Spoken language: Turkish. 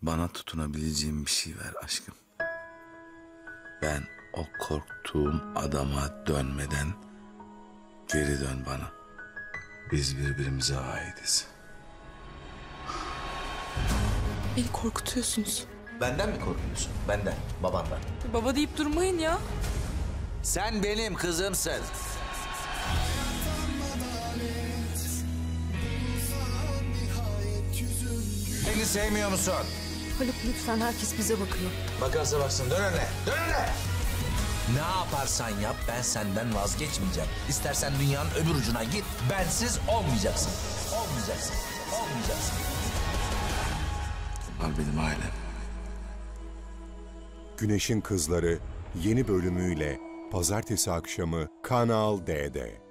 Bana tutunabileceğim bir şey ver aşkım. Ben o korktuğum adama dönmeden geri dön bana. Biz birbirimize aitiz. Beni korkutuyorsunuz. Benden mi korkuyorsun? Benden, babandan. Baba deyip durmayın ya. Sen benim kızımsın. Beni sevmiyor musun? Haluk lütfen, herkes bize bakıyor. Bakarsa baksın, dön önüne, dön önüne! Ne yaparsan yap, ben senden vazgeçmeyeceğim. İstersen dünyanın öbür ucuna git, bensiz olmayacaksın. Olmayacaksın, olmayacaksın. Bunlar benim ailem. Güneşin Kızları yeni bölümüyle pazartesi akşamı Kanal D'de.